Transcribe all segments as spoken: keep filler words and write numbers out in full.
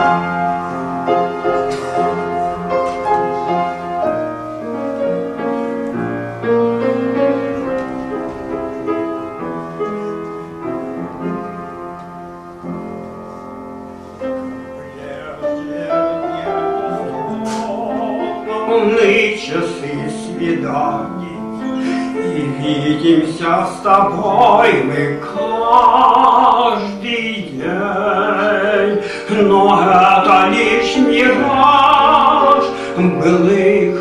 Часы свиданий, и видимся с тобой мы каждый день, но это лишь мираж былых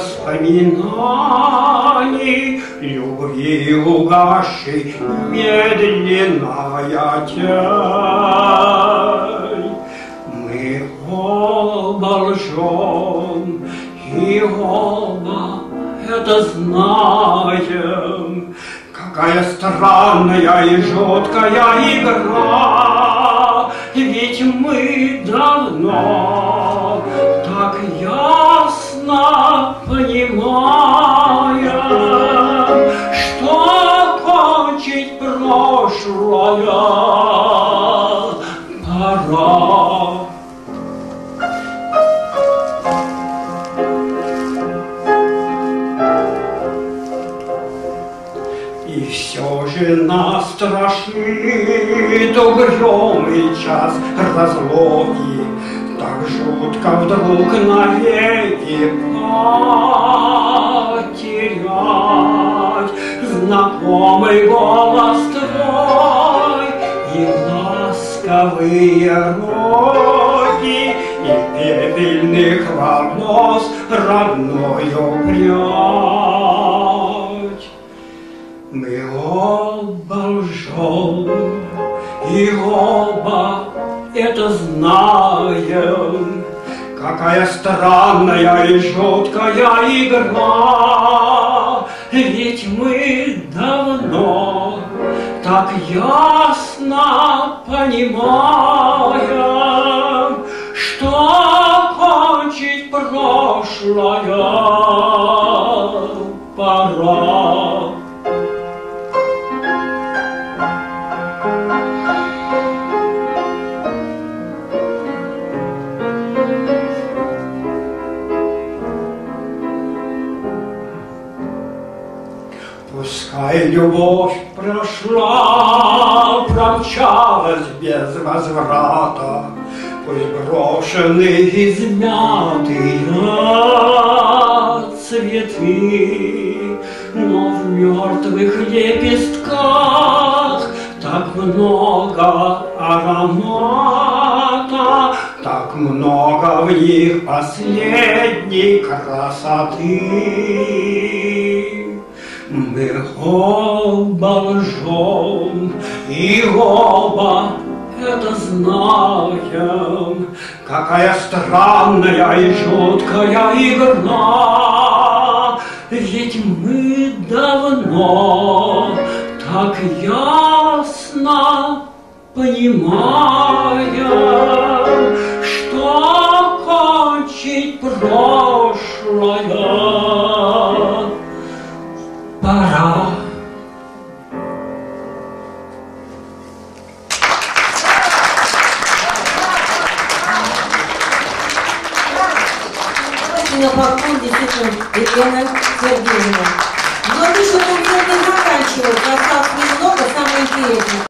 воспоминаний, любви угасшей медленная тень. Мы оба лжем, и оба это знаем. Какая странная и жуткая игра, ведь мы давно так ясно понимаем, что кончить прошлое пора. И все же нас страшит угрюмый час разлуки, так жутко вдруг навеки потерять знакомый голос твой и ласковые руки, и пепельных волос родную прядь. Мы оба лжем, и оба это знаем. Какая странная и жуткая игра, ведь мы давно так ясно понимаем, что кончить прошлое пора. Пускай любовь прошла, промчалась без возврата, пусть брошены измятые цветы, но в мертвых лепестках так много аромата, так много в них последней красоты. Мы оба лжем, и оба это знаем. Какая странная и жуткая игра, ведь мы давно так ясно понимаем, что кончить прошлое пора. На поклон действительно Елена Сергеевна. Но это еще концерт не заканчивается, осталось немного, самое интересное.